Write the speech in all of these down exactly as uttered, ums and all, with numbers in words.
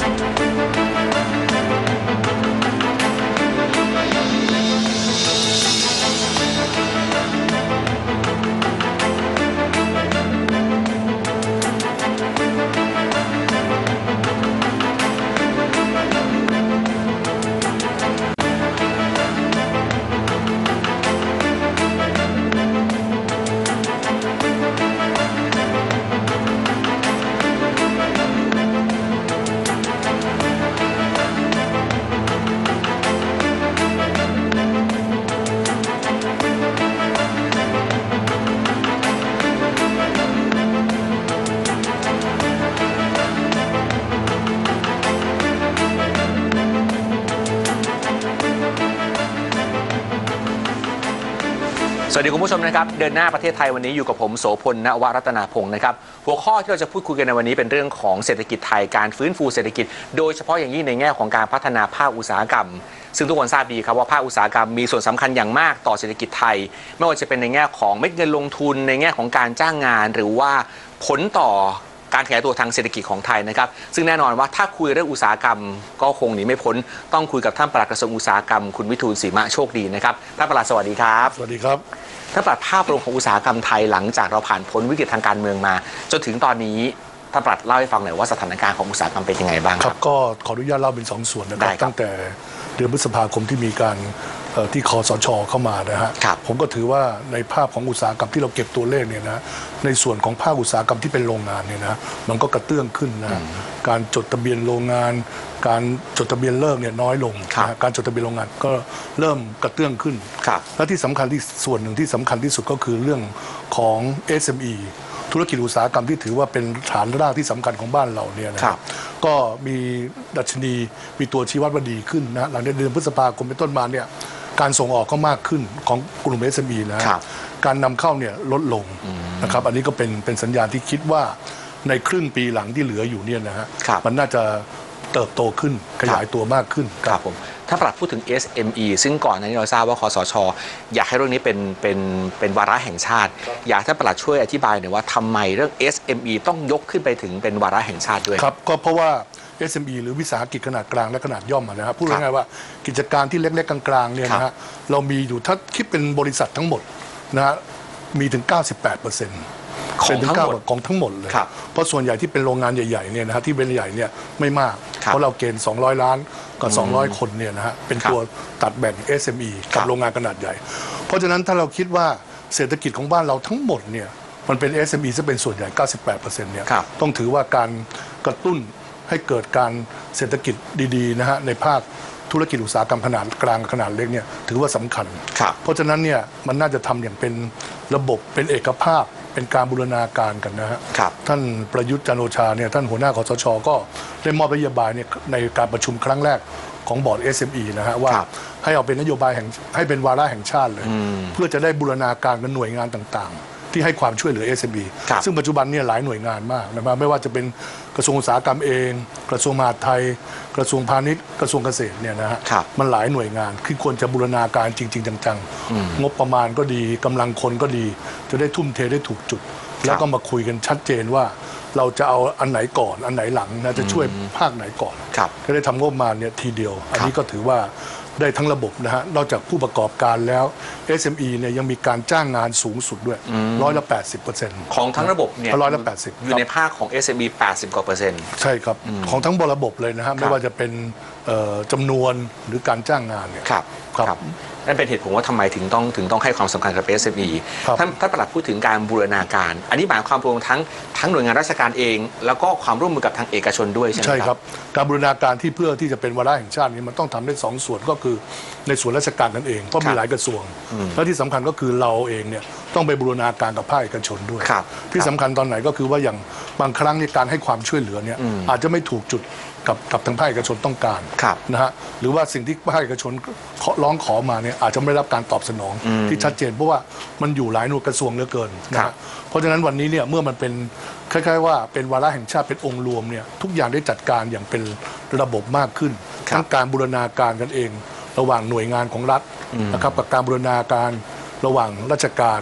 สวัสดีคุณผู้ชมนะครับเดินหน้าประเทศไทยวันนี้อยู่กับผมโสพล ณวรัตนาพงศ์นะครับหัวข้อที่เราจะพูดคุยกันในวันนี้เป็นเรื่องของเศรษฐกิจไทยการฟื้นฟูเศรษฐกิจโดยเฉพาะอย่างยิ่งในแง่ของการพัฒนาภาคอุตสาหกรรมซึ่งทุกคนทราบดีครับว่าภาคอุตสาหกรรมมีส่วนสำคัญอย่างมากต่อเศรษฐกิจไทยไม่ว่าจะเป็นในแง่ของเม็ดเงินลงทุนในแง่ของการจ้างงานหรือว่าผลต่อการขยายตัวทางเศรษฐกิจของไทยนะครับซึ่งแน่นอนว่าถ้าคุยเรื่องอุตสาหกรรมก็คงหนีไม่พ้นต้องคุยกับท่านปลัดกระทรวงอุตสาหกรรมคุณวิทูลศรีมะโชคดีนะครับท่านปลัดสวัสดีครับสวัสดีครับท่านปลัดภาพรวมของอุตสาหกรรมไทยหลังจากเราผ่านพ้นวิกฤตทางการเมืองมาจนถึงตอนนี้ท่านปลัดเล่าให้ฟังหน่อยว่าสถานการณ์ของอุตสาหกรรมเป็นยังไงบ้างครับก็ขออนุญาตเล่าเป็นสองส่วนนะครับตั้งแต่เดือนพฤษภาคมที่มีการที่คสช.เข้ามานะฮะผมก็ถือว่าในภาพของอุตสาหกรรมที่เราเก็บตัวเลขเนี่ยนะในส่วนของภาคอุตสาหกรรมที่เป็นโรงงานเนี่ยนะมันก็กระเตื้องขึ้นนะการจดทะเบียนโรงงานการจดทะเบียนเลิกเนี่ยน้อยลงนะการจดทะเบียนโรงงานก็เริ่มกระเตื้องขึ้นและที่สำคัญที่ส่วนหนึ่งที่สำคัญที่สุดก็คือเรื่องของ เอส เอ็ม อี ธุรกิจอุตสาหกรรมที่ถือว่าเป็นฐานรากที่สำคัญของบ้านเราเนี่ยนะครับก็มีดัชนีมีตัวชี้วัดว่าดีขึ้นนะหลังเดือนพฤษภาคมเป็นต้นมาเนี่ยการส่งออกก็มากขึ้นของกลุ่ม เอส เอ็ม อี นะการนำเข้าเนี่ยลดลงนะครับอันนี้ก็เป็นเป็นสัญญาณที่คิดว่าในครึ่งปีหลังที่เหลืออยู่เนี่ยนะฮะมันน่าจะเติบโตขึ้นขยายตัวมากขึ้นครับผมถ้าปรับพูดถึง เอส เอ็ม อี ซึ่งก่อนหน้านี้เราทราบว่าคสช.อยากให้เรื่องนี้เป็นเป็นเป็นวาระแห่งชาติอยากให้ปลัดช่วยอธิบายหน่อยว่าทำไมเรื่อง เอส เอ็ม อี ต้องยกขึ้นไปถึงเป็นวาระแห่งชาติด้วยครับก็เพราะว่า เอส เอ็ม อี หรือวิสาหกิจขนาดกลางและขนาดย่อมนะครับพูดง่ายๆว่ากิจการที่เล็กๆกลางๆเนี่ยนะฮะเรามีอยู่ถ้าคิดเป็นบริษัททั้งหมดนะฮะมีถึง เก้าสิบแปดเปอร์เซ็นต์ของทั้งหมดของทั้งหมดเลยเพราะส่วนใหญ่ที่เป็นโรงงานใหญ่ๆเนี่ยนะฮะที่เป็นใหญ่เนี่ยไม่มากเพราะเราเกณฑ์สองร้อยล้านกับสองร้อยคนเนี่ยนะฮะเป็นตัวตัดแบ่ง เอส เอ็ม อี กับโรงงานขนาดใหญ่เพราะฉะนั้นถ้าเราคิดว่าเศรษฐกิจของบ้านเราทั้งหมดเนี่ยมันเป็น เอส เอ็ม อี ซะเป็นส่วนใหญ่ เก้าสิบแปดเปอร์เซ็นต์ เนี่ยต้องถือว่าการกระตุ้นให้เกิดการเศรษฐกิจดีๆนะฮะในภาคธุรกิจอุตสาหกรรมขนาดกลางขนาดเล็กเนี่ยถือว่าสำคัญเพราะฉะนั้นเนี่ยมันน่าจะทำอย่างเป็นระบบเป็นเอกภาพเป็นการบูรณาการกันนะฮะท่านประยุทธ์จันทร์โอชาเนี่ยท่านหัวหน้าคสช.ก็ได้มอบนโยบายเนี่ยในการประชุมครั้งแรกของบอร์ด เอส เอ็ม อี นะฮะว่าให้เอาเป็นนโยบายแห่งให้เป็นวาระแห่งชาติเลยเพื่อจะได้บูรณาการกับหน่วยงานต่างๆที่ให้ความช่วยเหลือ เอส เอ็ม อี ซึ่งปัจจุบันเนี่ยหลายหน่วยงานมากนะครับไม่ว่าจะเป็นกระทรวงอุตสาหกรรมเองกระทรวงมหาดไทยกระทรวงพาณิชย์กระทรวงเกษตรเนี่ยนะฮะมันหลายหน่วยงานที่ควรจะบูรณาการจริงๆจังๆงบประมาณก็ดีกำลังคนก็ดีจะได้ทุ่มเทได้ถูกจุดแล้วก็มาคุยกันชัดเจนว่าเราจะเอาอันไหนก่อนอันไหนหลังนะจะช่วยภาคไหนก่อนจะได้ทำงบประมาณเนี่ยทีเดียวอันนี้ก็ถือว่าได้ทั้งระบบนะฮะนอกจากผู้ประกอบการแล้ว เอส เอ็ม อี เนี่ยยังมีการจ้างงานสูงสุดด้วยร้อยละแปดสิบเปอร์เซ็นต์ของทั้งระบบเนี่ยร้อยละแปดสิบอยู่ในภาคของ เอส เอ็ม อี แปดสิบกว่าเปอร์เซ็นต์ใช่ครับของทั้งระบบเลยนะฮะไม่ว่าจะเป็นจำนวนหรือการจ้างงานเนี่ยครับครับนั่นเป็นเหตุผลว่าทำไมถึงต้องถึงต้องให้ความสำคัญกับ เอส เอ็ม อี ท่านท่านปลัดพูดถึงการบูรณาการอันนี้หมายความรวมทั้งทั้งหน่วยงานราชการเองแล้วก็ความร่วมมือกับทางเอกชนด้วยใช่ไหมครับใช่ครับการบูรณาการที่เพื่อที่จะเป็นวาระแห่งชาตินี้มันต้องทำได้สองส่วนก็คือในส่วนราชการนั่นเองเพราะมีหลายกระทรวงและที่สำคัญก็คือเราเองเนี่ยต้องไปบูรณาการกับภาคเอกชนด้วยที่สำคัญตอนไหนก็คือว่าอย่างบางครั้งในการให้ความช่วยเหลือเนี่ยอาจจะไม่ถูกจุดกับกับทางภาคเอกชนต้องการนะฮะหรือว่าสิ่งที่ภาคเอกชนร้องขอมาเนี่ยอาจจะไม่ได้รับการตอบสนองที่ชัดเจนเพราะว่ามันอยู่หลายหน่วยกระทรวงเหลือเกินนะฮะเพราะฉะนั้นวันนี้เนี่ยเมื่อมันเป็นคล้ายๆว่าเป็นวาระแห่งชาติเป็นองค์รวมเนี่ยทุกอย่างได้จัดการอย่างเป็นระบบมากขึ้นทั้งการบูรณาการกันเองระหว่างหน่วยงานของรัฐนะครับกับการบูรณาการระหว่างราชการ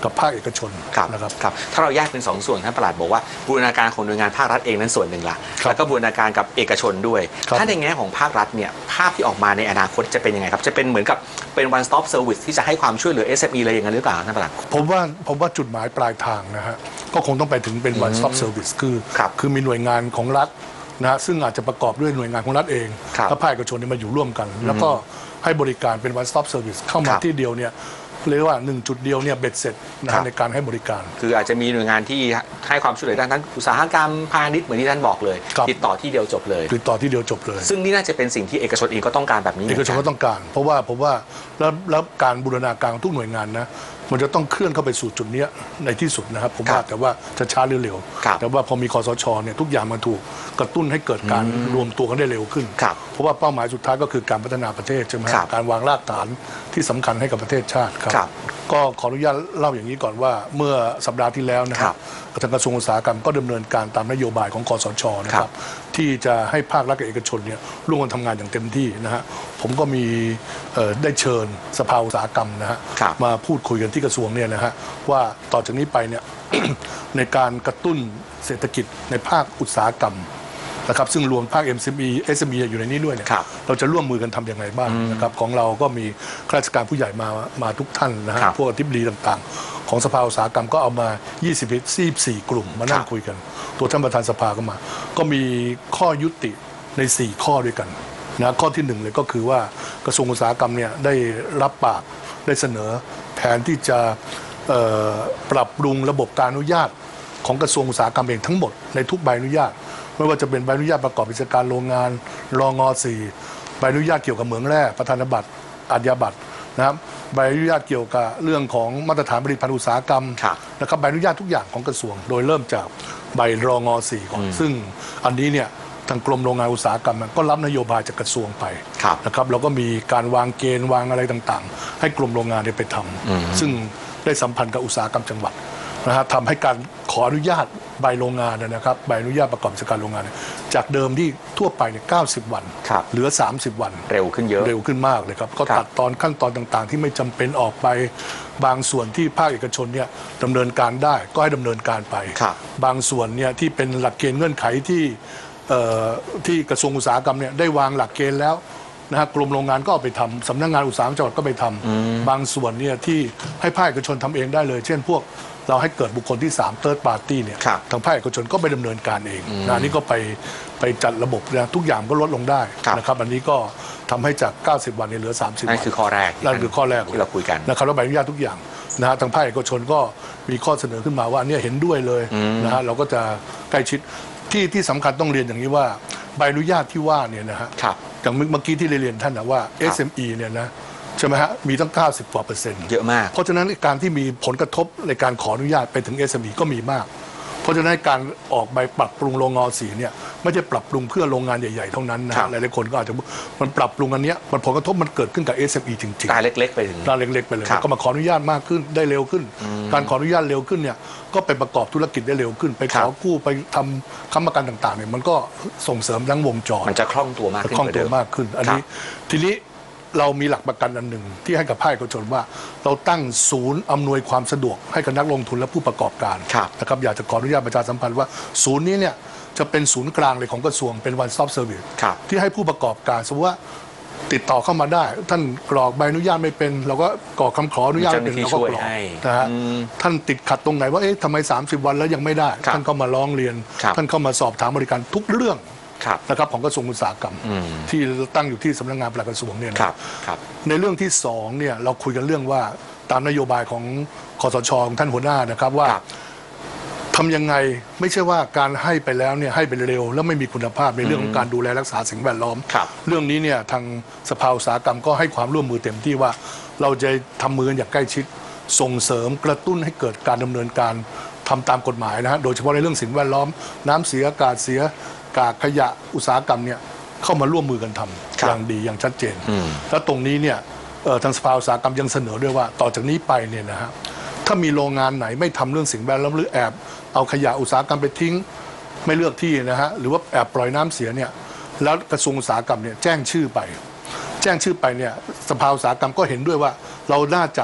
กับภาคเอกชนนะครับครับถ้าเราแยกเป็นสองส่วนท่านปลัดบอกว่าบูรณาการของหน่วยงานภาครัฐเองนั้นส่วนหนึ่งละแล้วก็บูรณาการกับเอกชนด้วยถ้าในแง่ของภาครัฐเนี่ยภาพที่ออกมาในอนาคตจะเป็นยังไงครับจะเป็นเหมือนกับเป็น one stop service ที่จะให้ความช่วยเหลือ เอส เอ็ม อี เลยอย่างนั้นหรือเปล่าท่านปลัดผมว่าผมว่าจุดหมายปลายทางนะฮะก็คงต้องไปถึงเป็น one stop service คือคือมีหน่วยงานของรัฐนะฮะซึ่งอาจจะประกอบด้วยหน่วยงานของรัฐเองและภาคเอกชนมาอยู่ร่วมกันแล้วก็ให้บริการเป็น one stop service เข้ามาที่เดียวเนี่ยเรียกว่าหนึ่งจุดเดียวเนี่ยเบ็ดเสร็จนะในการให้บริการคืออาจจะมีหน่วยงานที่ให้ความช่วยเหลือด้านทั้งอุตสาหกรรมพาณิชย์เหมือนที่ท่านบอกเลยติดต่อที่เดียวจบเลยติดต่อที่เดียวจบเลยซึ่งนี่น่าจะเป็นสิ่งที่เอกชนเองก็ต้องการแบบนี้เอกชนก็ต้องการเพราะว่าผมว่าแล้วแล้วการบูรณาการของทุกหน่วยงานนะมันจะต้องเคลื่อนเข้าไปสู่จุดนี้ในที่สุดนะครับผมว่าแต่ว่าจะช้าหรือเร็วแต่ว่าพอมีคสชเนี่ยทุกอย่างมันถูกกระตุ้นให้เกิดการรวมตัวกันได้เร็วขึ้นเพราะว่าเป้าหมายสุดท้ายก็คือการพัฒนาประเทศใช่ไหมการวางรากฐานที่สำคัญให้กับประเทศชาติครับก็ขออนุญาตเล่าอย่างนี้ก่อนว่าเมื่อสัปดาห์ที่แล้วนะครับทางกระทรวงอุตสาหกรรมก็ดำเนินการตามนโยบายของคสชนะครับที่จะให้ภาครัฐกับเอกชนเนี่ยร่วมกันทำงานอย่างเต็มที่นะฮะผมก็มีได้เชิญสภาอุตสาหกรรมนะฮะมาพูดคุยกันที่กระทรวงเนี่ยนะฮะว่าต่อจากนี้ไปเนี่ย ในการกระตุ้นเศรษฐกิจในภาคอุตสาหกรรมนะครับซึ่งรวมภาค เอ็ม เอส เอ็ม อี เอส เอ็ม อี อยู่ในนี้ด้วยเนี่ยเราจะร่วมมือกันทำอย่างไรบ้างนะครับของเราก็มีข้าราชการผู้ใหญ่มามาทุกท่านนะฮะพวกอธิบดีต่างๆของสภาอุตสาหกรรมก็เอามายี่สิบสี่กลุ่มมานั่งคุยกันตัวท่านประธานสภาก็มาก็มีข้อยุติในสี่ข้อด้วยกันนะข้อที่หนึ่งเลยก็คือว่ากระทรวงอุตสาหกรรมเนี่ยได้รับปากได้เสนอแผนที่จะปรับปรุงระบบการอนุญาตของกระทรวงอุตสาหกรรมเองทั้งหมดในทุกใบอนุญาตไม่ว่าจะเป็นใบอนุญาตประกอบกิจการโรงงานรองอสี่ใบอนุญาตเกี่ยวกับเหมืองแร่ประธานบัตรอาชญาบัตรนะครับใบอนุญาตเกี่ยวกับเรื่องของมาตรฐานผลิตภัณฑ์อุตสาหกรรมนะครับใบอนุญาตทุกอย่างของกระทรวงโดยเริ่มจากใบรองอสี่ก่อนซึ่งอันนี้เนี่ยทางกรมโรงงานอุตสาหกรรมก็รับนโยบายจากกระทรวงไปนะครับเราก็มีการวางเกณฑ์วางอะไรต่างๆให้กรมโรงงานได้ไปทำซึ่งได้สัมพันธ์กับอุตสาหกรรมจังหวัดนะฮะทำให้การขออนุญาตใบโรงงานนะครับใบอนุญาตประกอบกิจการโรงงานจากเดิมที่ทั่วไปเนี่ยเก้าสิบวันเหลือสามสิบวันเร็วขึ้นเยอะเร็วขึ้นมากเลยครับก็ตัดตอนขั้นตอนต่างๆที่ไม่จำเป็นออกไปบางส่วนที่ภาคเอกชนเนี่ยดำเนินการได้ก็ให้ดำเนินการไปบางส่วนเนี่ยที่เป็นหลักเกณฑ์เงื่อนไขที่ที่กระทรวงอุตสาหกรรมเนี่ยได้วางหลักเกณฑ์แล้วนะฮะกรมโรงงานก็เอาไปทำสำนักงานอุตสาหกรรมจังหวัดก็ไปทำบางส่วนเนี่ยที่ให้ภาคเอกชนทำเองได้เลยเช่นพวกเราให้เกิดบุคคลที่สาม third party เนี่ยทางภาคเอกชนก็ไปดำเนินการเองนะนี่ก็ไปไปจัดระบบนะทุกอย่างก็ลดลงได้นะครับอันนี้ก็ทำให้จากเก้าสิบวันเหลือสามสิบวันนั่นคือข้อแรกนั่นคือข้อแรกที่เราคุยกันนะครับแล้วใบอนุญาตทุกอย่างนะฮะทางภาคเอกชนก็มีข้อเสนอขึ้นมาว่าเนี่ยเห็นด้วยเลยนะฮะเราก็จะใกล้ชิดที่ที่สำคัญต้องเรียนอย่างนี้ว่าใบอนุญาตที่ว่าเนี่ยนะฮะอย่างเมื่อกี้ที่เรียนท่านนะว่า เอส เอ็ม อี เนี่ยนะใช่ไหมฮะมีตั้งเก้าสิบกว่าเปอร์เซ็นต์เยอะมากเพราะฉะนั้นการที่มีผลกระทบในการขออนุญาตไปถึง เอส เอ็ม อี ก็มีมากเพราะฉะนั้นการออกใบปรับปรุงโรงงานสีเนี่ยไม่ใช่ปรับปรุงเพื่อโรงงานใหญ่ๆเท่านั้นนะหลายๆคนก็อาจจะมันปรับปรุงอันนี้มันผลกระทบมันเกิดขึ้นกับ เอส เอ็ม อี จริงๆรายเล็กๆไปถึงรายเล็กๆไปเลยก็มาขออนุญาตมากขึ้นได้เร็วขึ้นการขออนุญาตเร็วขึ้นเนี่ยก็ไปประกอบธุรกิจได้เร็วขึ้นไปขอกู้ไปทำค้ำประกันต่างๆเนี่ยมันก็ส่งเสริมทั้งวงจรมันจะคล่องตัวมากขึ้นคล่องตัวมากขึ้นอันนี้ทีนี้เรามีหลักประกันอันหนึ่งที่ให้กับภาคเอกชนว่าเราตั้งศูนย์อำนวยความสะดวกให้กับนักลงทุนและผู้ประกอบการนะครับอยากจะขออนุญาตประชาสัมพันธ์ว่าศูนย์นี้เนี่ยจะเป็นศูนย์กลางเลยของกระทรวงเป็น one stop service ที่ให้ผู้ประกอบการสมมติว่าติดต่อเข้ามาได้ท่านกรอกใบอนุญาตไม่เป็นเราก็กรอกคำขออนุญาตเป็นเราก็กรอกนะฮะท่านติดขัดตรงไหนว่าเอ๊ะทำไมสามสิบวันแล้วยังไม่ได้ท่านก็มาร้องเรียนท่านเข้ามาสอบถามบริการทุกเรื่องนะครับของกระทรวงอุตสาหกรรมที่ตั้งอยู่ที่สำนักงานปลัดกระทรวงเนี่ยนะในเรื่องที่สองเนี่ยเราคุยกันเรื่องว่าตามนโยบายของคสช.ของท่านหัวหน้านะครับว่าทำยังไงไม่ใช่ว่าการให้ไปแล้วเนี่ยให้ไปเร็วแล้วไม่มีคุณภาพในเรื่องของการดูแลรักษาสิ่งแวดล้อมเรื่องนี้เนี่ยทางสภาอุตสาหกรรมก็ให้ความร่วมมือเต็มที่ว่าเราจะทำมืออย่างใกล้ชิดส่งเสริมกระตุ้นให้เกิดการดำเนินการทำตามกฎหมายนะฮะโดยเฉพาะในเรื่องสิ่งแวดล้อมน้ำเสียอากาศเสียกากขยะอุตสาหกรรมเนี่ยเข้ามาร่วมมือกันทำอย่างดีอย่างชัดเจนแล้วตรงนี้เนี่ยทางสภาอุตสาหกรรมยังเสนอด้วยว่าต่อจากนี้ไปเนี่ยนะฮะถ้ามีโรงงานไหนไม่ทำเรื่องสิ่งแวดล้อมหรือแอบเอาขยะอุตสาหกรรมไปทิ้งไม่เลือกที่นะฮะหรือว่าแอบปล่อยน้ำเสียเนี่ยแล้วกระทรวงอุตสาหกรรมเนี่ยแจ้งชื่อไปแจ้งชื่อไปเนี่ยสภาอุตสาหกรรมก็เห็นด้วยว่าเราน่าจะ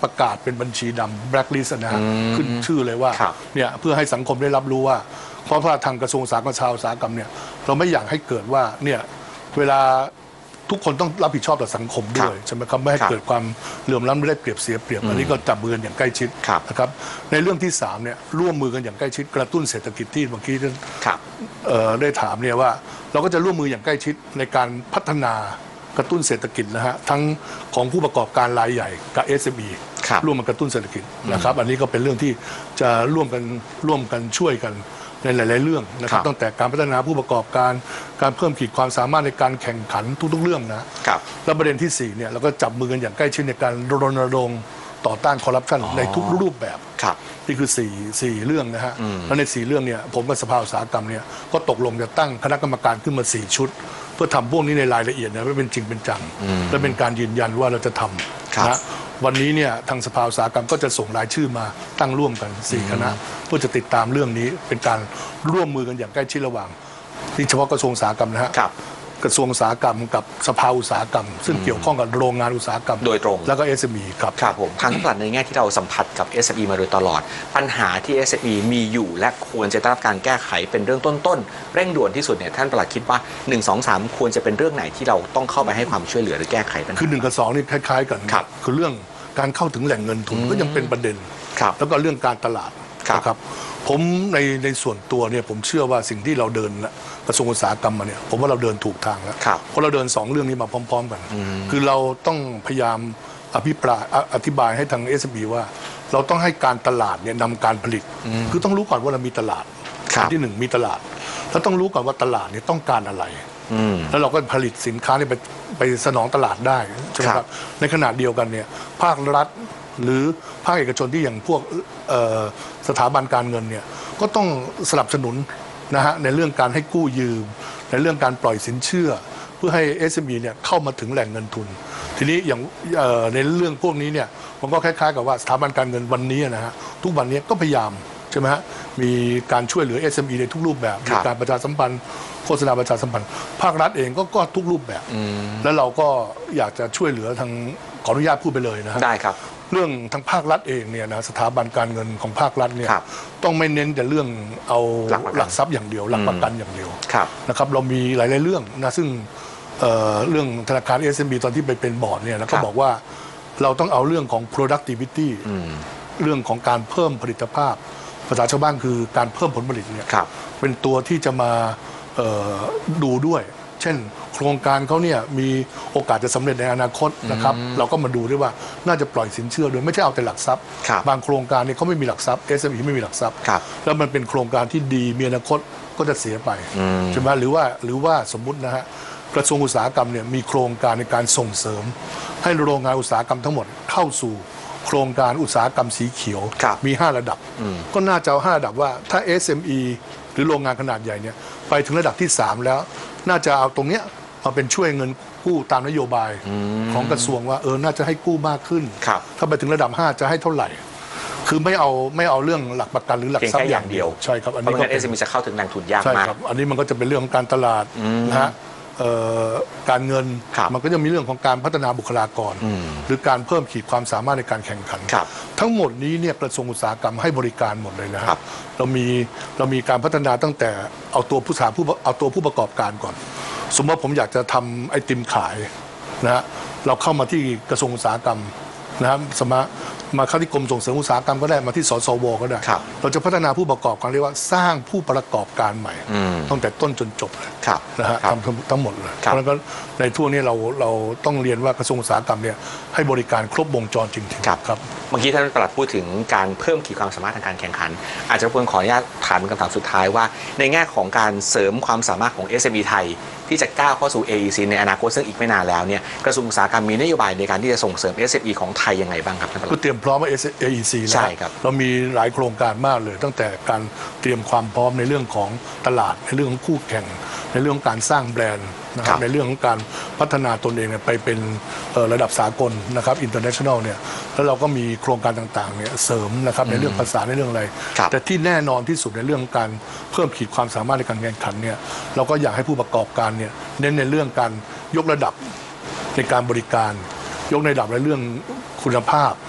ประกาศเป็นบัญชีดำ blacklist นะฮะขึ้นชื่อเลยว่าครับเนี่ยเพื่อให้สังคมได้รับรู้ว่าเพราะว่าทางกระทรวงอุตสาหกรรมชาวอุตสาหกรรมเนี่ยเราไม่อยากให้เกิดว่าเนี่ยเวลาทุกคนต้องรับผิดชอบต่อสังคมด้วยใช่ไหมครับไม่ให้เกิดความเหลื่อมล้ำไม่ได้เปรียบเสียเปรียบอันนี้ก็จับมือกันอย่างใกล้ชิดนะครับในเรื่องที่สามเนี่ยร่วมมือกันอย่างใกล้ชิดกระตุ้นเศรษฐกิจที่เมื่อกี้ท่านได้ถามเนี่ยว่าเราก็จะร่วมมืออย่างใกล้ชิดในการพัฒนากระตุ้นเศรษฐกิจนะฮะทั้งของผู้ประกอบการรายใหญ่กับ เอส เอ็ม อี ร่วมมากระตุ้นเศรษฐกิจนะครับอันนี้ก็เป็นเรื่องที่จะร่วมกันร่วมกันช่วยกันในหลายๆเรื่องนะครับตั้งแต่การพัฒนาผู้ประกอบการการเพิ่มขีดความสามารถในการแข่งขันทุกๆเรื่องนะแล้วประเด็นที่สี่เนี่ยเราก็จับมือกันอย่างใกล้ชิดในการรณรงค์ต่อต้านคอร์รัปชันในทุกรูปแบบนี่คือสี่สี่เรื่องนะฮะแล้วในสี่เรื่องเนี่ยผมกับสภาอุตสาหกรรมเนี่ยก็ตกลงจะตั้งคณะกรรมการขึ้นมาสี่ชุดเพื่อทำพวกนี้ในรายละเอียดนะว่าเป็นจริงเป็นจังและเป็นการยืนยันว่าเราจะทำนะวันนี้เนี่ยทางสภาอุตสาหกรรมก็จะส่งรายชื่อมาตั้งร่วมกันสี่คณะเพื่อจะติดตามเรื่องนี้เป็นการร่วมมือกันอย่างใกล้ชิดระหว่างนี่เฉพาะกระทรวงอุตสาหกรรมนะฮะกระทรวงอุตสาหกรรมกับสภาอุตสาหกรรมซึ่งเกี่ยวข้องกับโรงงานอุตสาหกรรมโดยตรงแล้วก็ เอส เอ็ม อี ครับครับผมทางปลัดในแง่ที่เราสัมผัสกับ เอส เอ็ม อี มาโดยตลอดปัญหาที่ เอส เอ็ม อี มีอยู่และควรจะได้รับการแก้ไขเป็นเรื่องต้นๆเร่งด่วนที่สุดเนี่ยท่านปลัดคิดว่าหนึ่ง สอง สามควรจะเป็นเรื่องไหนที่เราต้องเข้าไปให้ความช่วยเหลือหรือแก้ไขปัญหาคือหนึ่งกับสองนี่คล้ายๆกันคือเรื่องการเข้าถึงแหล่งเงินทุนก็ยังเป็นประเด็นแล้วก็เรื่องการตลาดนะครับผมในในส่วนตัวเนี่ยผมเชื่อว่าสิ่งที่เราเดินกระทรวงอุตสาหกรรมมาเนี่ยผมว่าเราเดินถูกทางแล้วเพราะเราเดินสองเรื่องนี้มาพร้อมๆกันคือเราต้องพยายามอภิปรายอธิบายให้ทาง เอส เอ็ม อี ว่าเราต้องให้การตลาดเนี่ยนำการผลิตคือต้องรู้ก่อนว่าเรามีตลาดที่หนึ่งมีตลาดแล้วต้องรู้ก่อนว่าตลาดเนี่ยต้องการอะไรแล้วเราก็ผลิตสินค้าเนี่ยไปไปสนองตลาดได้ใช่ไหมครับในขณะเดียวกันเนี่ยภาครัฐหรือภาคเอกชนที่อย่างพวกสถาบันการเงินเนี่ยก็ต้องสนับสนุนนะฮะในเรื่องการให้กู้ยืมในเรื่องการปล่อยสินเชื่อเพื่อให้ เอส เอ็ม อี เนี่ยเข้ามาถึงแหล่งเงินทุนทีนี้อย่างในเรื่องพวกนี้เนี่ยมันก็คล้ายๆกับว่าสถาบันการเงินวันนี้นะฮะทุกวันนี้ก็พยายามใช่ไหมฮะมีการช่วยเหลือ เอส เอ็ม อี ในทุกรูปแบบมีการประชาสัมพันธ์โฆษณาประชาสัมพันธ์ภาครัฐเองก็ก็ทุกรูปแบบแล้วเราก็อยากจะช่วยเหลือทางขออนุญาตพูดไปเลยนะฮะได้ครับเรื่องทางภาครัฐเองเนี่ยนะสถาบันการเงินของภาครัฐเนี่ยต้องไม่เน้นแต่เรื่องเอาหลักทรัพย์อย่างเดียวหลักประกันอย่างเดียวนะครับเรามีหลายๆเรื่องนะซึ่งเรื่องธนาคาร เอส เอ็ม บี ตอนที่ไปเป็นบอร์ดเนี่ยแล้วก็บอกว่าเราต้องเอาเรื่องของ productivity เรื่องของการเพิ่มผลิตภาพภาษาชาวบ้านคือการเพิ่มผลผลิตเนี่ยเป็นตัวที่จะมาดูด้วยเช่นโครงการเขาเนี่ยมีโอกาสจะสำเร็จในอนาคตนะครับเราก็มาดูด้วยว่าน่าจะปล่อยสินเชื่อโดยไม่ใช่เอาแต่หลักทรัพย์บางโครงการเนี่ยเขาไม่มีหลักทรัพย์ เอส เอ็ม อี ไม่มีหลักทรัพย์แล้วมันเป็นโครงการที่ดีมีอนาคตก็จะเสียไปใช่ไหมหรือว่าหรือว่าสมมุตินะฮะกระทรวงอุตสาหกรรมเนี่ยมีโครงการในการส่งเสริมให้โรงงานอุตสาหกรรมทั้งหมดเข้าสู่โครงการอุตสาหกรรมสีเขียวมีห้าระดับก็น่าจะเอาห้าระดับว่าถ้า เอส เอ็ม อี หรือโรงงานขนาดใหญ่เนี่ยไปถึงระดับที่สามแล้วน่าจะเอาตรงเนี้ยมาเป็นช่วยเงินกู้ตามนโยบายของกระทรวงว่าเออน่าจะให้กู้มากขึ้นถ้าไปถึงระดับห้าจะให้เท่าไหร่คือไม่เอาไม่เอาเรื่องหลักประกันหรือหลักทรัพย์อย่างเดียวใช่ครับอันนี้ก็เอส เอ็ม อี จะเข้าถึงแหล่งทุนยากมากอันนี้มันก็จะเป็นเรื่องของการตลาดนะฮะการเงินมันก็จะมีเรื่องของการพัฒนาบุคลากรหรือการเพิ่มขีดความสามารถในการแข่งขันทั้งหมดนี้เนี่ยกระทรวงอุตสาหกรรมให้บริการหมดเลยนะครับเรามีเรามีการพัฒนาตั้งแต่เอาตัวผู้สาผู้เอาตัวผู้ประกอบการก่อนสมมติผมอยากจะทำไอติมขายนะฮะเราเข้ามาที่กระทรวงอุตสาหกรรมนะครับสมามาเข้าที่กรมส่งเสริมอุตสาหกรรมก็ได้มาที่สสวก็ได้เราจะพัฒนาผู้ประกอบการเรียกว่าสร้างผู้ประกอบการใหม่ตั้งแต่ต้นจนจบเลยนะฮะทำทั้งหมดเลยเพราะฉะนั้นในทั่วนี้เราเราต้องเรียนว่ากระทรวงอุตสาหกรรมเนี่ยให้บริการครบวงจรจริงๆครับเมื่อกี้ท่านปลัดพูดถึงการเพิ่มขีดความสามารถทางการแข่งขันอาจจะเพิ่งขออนุญาตถามเป็นคำถามสุดท้ายว่าในแง่ของการเสริมความสามารถของ เอส เอ็ม อี ไทยที่จะก้าวเข้าสู่ เอ อี ซี ในอนาคตซึ่งอีกไม่นานแล้วเนี่ยกระทรวงอุตสาหกรรมมีนโยบายในการที่จะส่งเสริม เอส เอ็ม อี ของไทยยังไงบ้างครับท่านปลัดก็เตรียมพร้อมว่า เอ อี ซี แล้วเรามีหลายโครงการมากเลยตั้งแต่การเตรียมความพร้อมในเรื่องของตลาดในเรื่องของคู่แข่งในเรื่องของการสร้างแบรนด์นะครับในเรื่องของการพัฒนาตนเองไปเป็นระดับสากลนะครับ international เนี่ยแล้วเราก็มีโครงการต่างๆเนี่ยเสริมนะครับในเรื่องภาษาในเรื่องอะไรแต่ที่แน่นอนที่สุดในเรื่องการเพิ่มขีดความสามารถในการแข่งขันเนี่ยเราก็อยากให้ผู้ประกอบการเนี่ยเน้นในเรื่องการยกระดับในการบริการยกในระดับในเรื่องคุณภาพ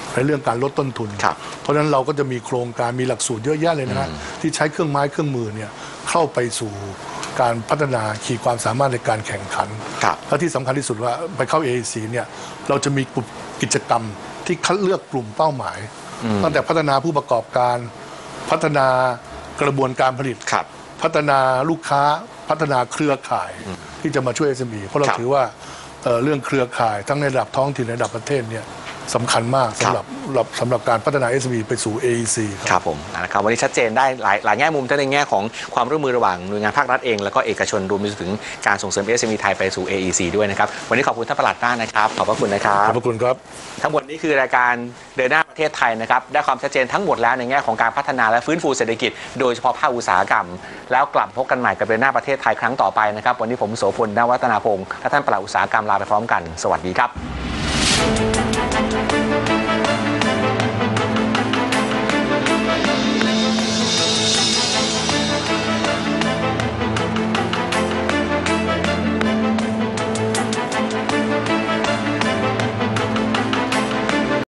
ในเรื่องการลดต้นทุนเพราะฉะนั้นเราก็จะมีโครงการมีหลักสูตรเยอะแยะเลยนะฮะที่ใช้เครื่องไม้เครื่องมือเนี่ยเข้าไปสู่การพัฒนาขีดความสามารถในการแข่งขันและที่สำคัญที่สุดว่าไปเข้า เอ ไอ ซี เนี่ยเราจะมีกิจกรรมที่คัดเลือกกลุ่มเป้าหมายตั้งแต่พัฒนาผู้ประกอบการพัฒนากระบวนการผลิตพัฒนาลูกค้าพัฒนาเครือข่ายที่จะมาช่วย เอส เอ็ม อี เพราะเราถือว่า เ, เรื่องเครือข่ายทั้งในระดับท้องถิ่นในระดับประเทศเนี่ยสำคัญมากสำหรับสำหรับการพัฒนา เอส เอ็ม อี ไปสู่ เอ อี ซีครับผมนะครับวันนี้ชัดเจนได้หลายหลายแง่มุมทั้งในแง่ของความร่วมมือระหว่างหน่วยงานภาครัฐเองแล้วก็เอกชนรวมไปถึงการส่งเสริม เอส เอ็ม อี ไทยไปสู่ เอ อี ซี ด้วยนะครับวันนี้ขอบคุณท่านปลัดมากนะครับขอบพระคุณนะครับขอบพระคุณครับทั้งหมดนี้คือรายการเดินหน้าประเทศไทยนะครับได้ความชัดเจนทั้งหมดแล้วในแง่ของการพัฒนาและฟื้นฟูเศรษฐกิจโดยเฉพาะภาคอุตสาหกรรมแล้วกลับพบกันใหม่กับเดินหน้าประเทศไทยครั้งต่อไปนะครับวันนี้ผมโสพล ณ วัฒนาพงศ์และท่านปลัดอุตสาหกรรมลาไปพร้อมกันสวัสดีครับ